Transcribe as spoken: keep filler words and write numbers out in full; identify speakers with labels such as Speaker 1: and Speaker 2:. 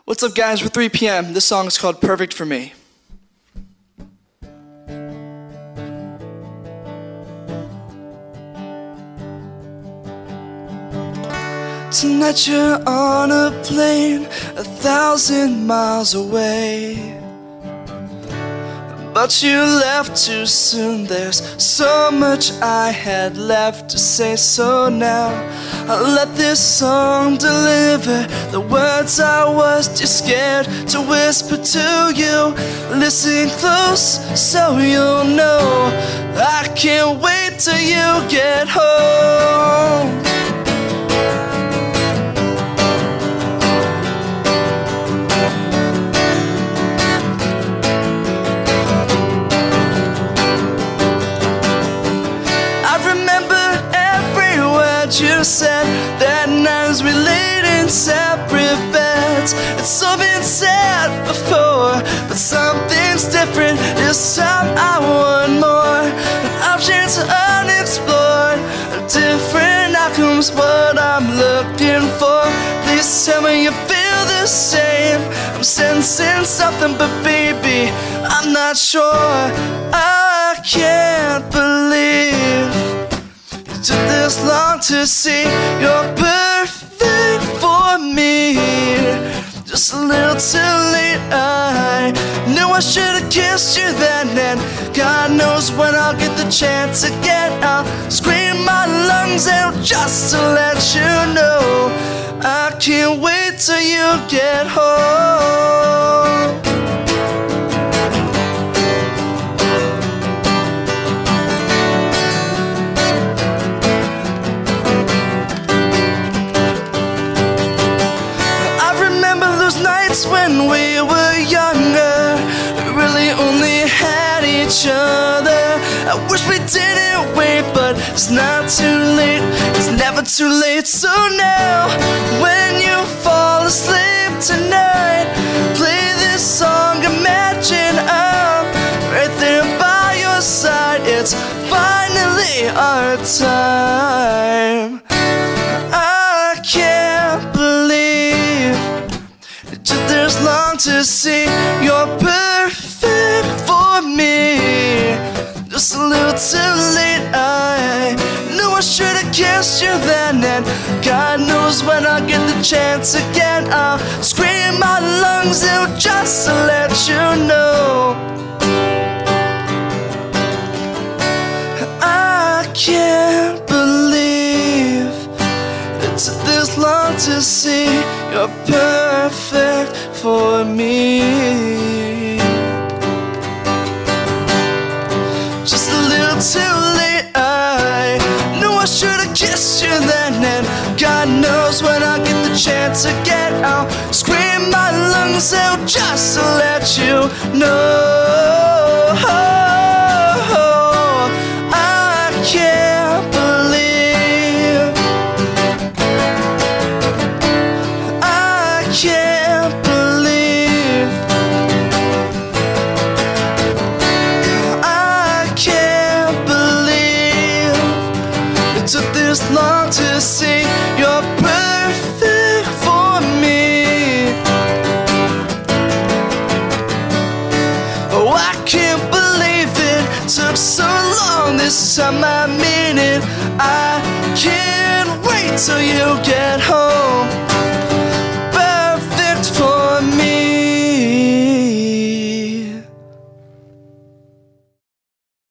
Speaker 1: What's up, guys? We're three P M This song is called Perfect for Me. Tonight you're on a plane a thousand miles away, but you left too soon. There's so much I had left to say, so now I'll let this song deliver the words I was too scared to whisper to you. Listen close so you'll know. I can't wait till you get home. You said that nights we laid in separate beds. It's all been said before, but something's different this time. I want more, an option to unexplored, different outcomes, what I'm looking for. Please tell me you feel the same. I'm sensing something, but baby, I'm not sure. I can't believe took this long to see you're perfect for me. Just a little too late. I knew I should have kissed you then, and God knows when I'll get the chance again. I'll scream my lungs out just to let you know. I can't wait till you get home. When we were younger, we really only had each other. I wish we didn't wait, but it's not too late. It's never too late. So now, when you fall asleep tonight, play this song. Imagine I'm right there by your side. It's finally our time. I can't believe there's long to see you're perfect for me. Just a little too late. I knew I should have kissed you then, and God knows when I'll get the chance again. I'll scream my lungs out just to let you know. I can't believe it took this long to see you're perfect for me. Just a little too late. I knew I should have kissed you then, and God knows when I'll get the chance again. I'll scream my lungs out just to let you know. I can't believe, I can't believe, I can't believe it took this long to see you're perfect for me. Oh, I can't believe it took so long. This time I mean it. I can't wait till you get home.